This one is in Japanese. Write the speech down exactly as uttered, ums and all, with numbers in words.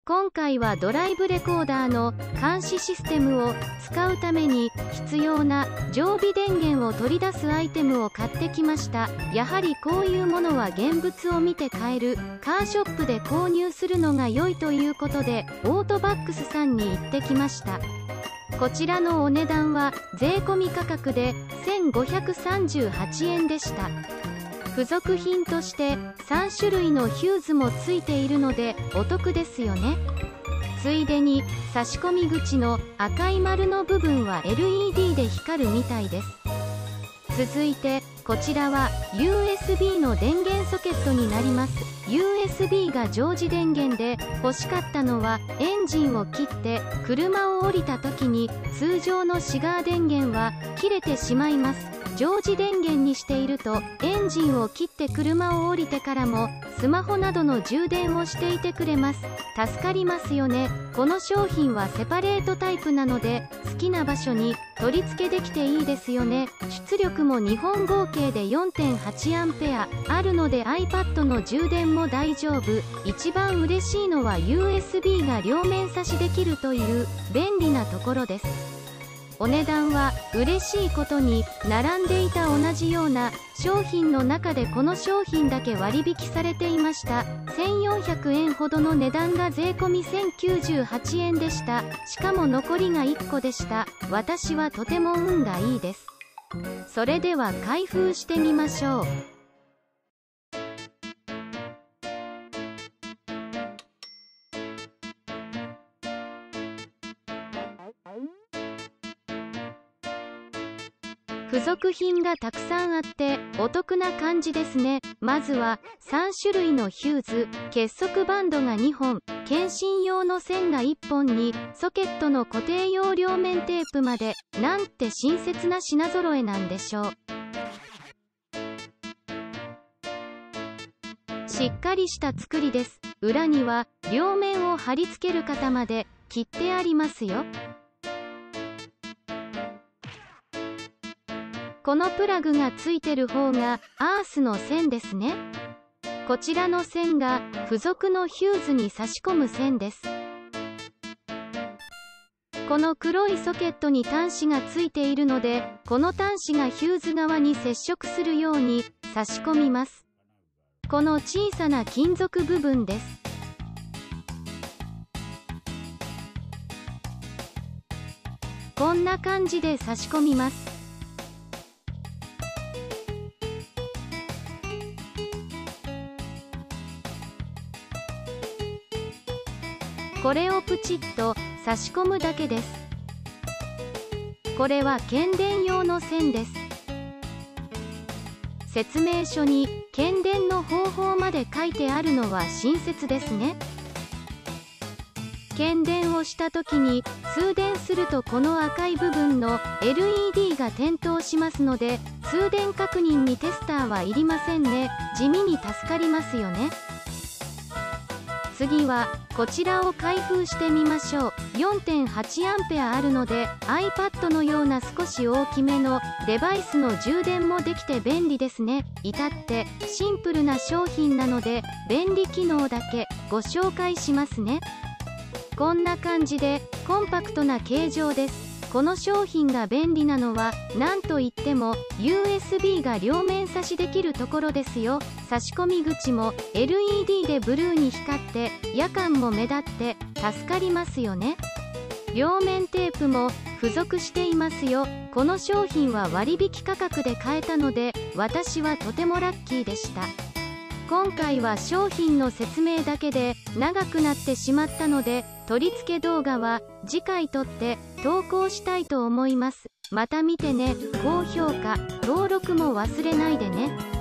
今回はドライブレコーダーの監視システムを使うために必要な常備電源を取り出すアイテムを買ってきました。やはりこういうものは現物を見て買えるカーショップで購入するのが良いということでオートバックスさんに行ってきました。こちらのお値段は税込み価格でせんごひゃくさんじゅうはちえんでした。付属品としてさんしゅるいのヒューズもついているのでお得ですよね。ついでに差し込み口の赤い丸の部分は エルイーディー で光るみたいです。続いてこちらは ユーエスビー の電源ソケットになります。 ユーエスビー が常時電源で欲しかったのはエンジンを切って車を降りた時に通常のシガー電源は切れてしまいます。常時電源にしているとエンジンを切って車を降りてからもスマホなどの充電をしていてくれます。助かりますよね。この商品はセパレートタイプなので好きな場所に取り付けできていいですよね。出力もにほん合計で よんてんはちアンペアあるので iPad の充電も大丈夫。一番嬉しいのは ユーエスビー が両面差しできるという便利なところです。お値段は嬉しいことに並んでいた同じような商品の中でこの商品だけ割引されていました。せんよんひゃくえんほどの値段が税込みせんきゅうじゅうはちえんでした。しかも残りがいっこでした。私はとても運がいいです。それでは開封してみましょう。付属品がたくさんあってお得な感じですね。まずはさんしゅるいのヒューズ、結束バンドがにほん、検診用の線がいっぽんにソケットの固定用両面テープまで、なんて親切な品揃えなんでしょう。しっかりした作りです。裏には両面を貼り付ける型まで切ってありますよ。このプラグがついてる方がアースの線ですね。こちらの線が付属のヒューズに差し込む線です。この黒いソケットに端子がついているので、この端子がヒューズ側に接触するように差し込みます。この小さな金属部分です。こんな感じで差し込みます。これをプチッと差し込むだけです。これは検電用の線です。説明書に検電の方法まで書いてあるのは親切ですね。検電をした時に通電するとこの赤い部分の エルイーディー が点灯しますので、通電確認にテスターはいりませんね。地味に助かりますよね。次はこちらを開封してみましょう。 よんてんはちアンペアあるので iPad のような少し大きめのデバイスの充電もできて便利ですね。至ってシンプルな商品なので便利機能だけご紹介しますね。こんな感じでコンパクトな形状です。この商品が便利なのは何といっても ユーエスビー が両面差しできるところですよ。差し込み口も エルイーディー でブルーに光って夜間も目立って助かりますよね。両面テープも付属していますよ。この商品は割引価格で買えたので私はとてもラッキーでした。今回は商品の説明だけで長くなってしまったので取り付け動画は次回撮って投稿したいと思います。また見てね。高評価、登録も忘れないでね。